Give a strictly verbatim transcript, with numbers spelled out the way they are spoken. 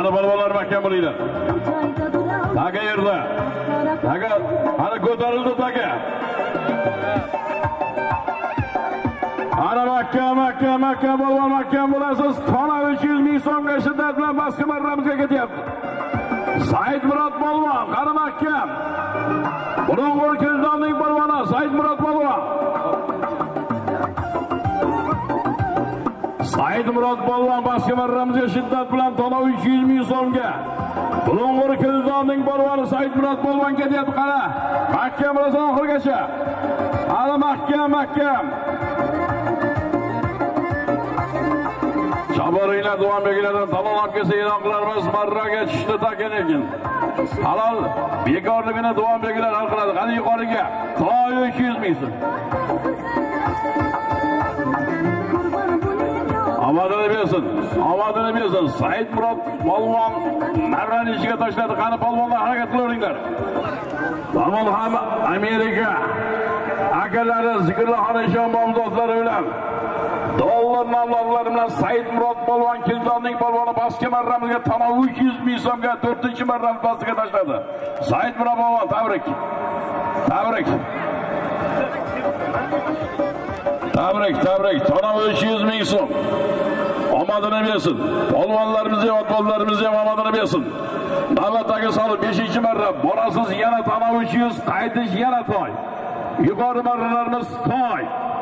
Qani balvalar mahkam bo'linglar. Taga yerda. Taga, qani ko'tarildi taga. Ana mahkam, mahkam, mahkam balvon mahkam bo'lasiz. Tona uch yuz ming so'mga shiddat bilan boshqa marramizga ketyapti. Said Murod balvon, qani mahkam. Bulung'ur Kilzonning balvoni Said Murod balvon. Said Murod balvon boshqa marramizga shiddat bilan tona uch yuz ming so'mga. Bulung'ur Kilzonning balvoni Said Murod balvon ketyapti qani. Mahkam bo'lsin oxirgacha. Hali mahkam, mahkam. Chaboringlar duam belgilardan tamomlab kelsa e'lon qilarmiz. Marraga tushdi takan ekan. Halol bekorligini duam belgilar hal qiladi. Qani yuqoriga. To'y uch yuz ming so'm. Omadini bersin. Omadini bersin. Said Murod polvon marrani ichiga tashladi. Qani polvonlar harakat qilaveringlar. Polvon ham Amerika akalari Zikrulloh Eshon bomzodlari bilan dollar mablag' bilan Said Murod polvon Kilzonning polvoni boshqa marramizga tona uch yuz ming so'mga to'rtinchi marram pastiga tashladi. Said Murod polvon tabrik. Tabrik. Tabrik, tabrik. Tona uch yuz ming so'm. Omadini bersin. Polvonlarimizga, otbollarimizga omadini bersin. Navbatdagi solib beshinchi marra borasiz yana tona uch yuz, qaytish yana to'y. Yuqori marralarimiz to'y.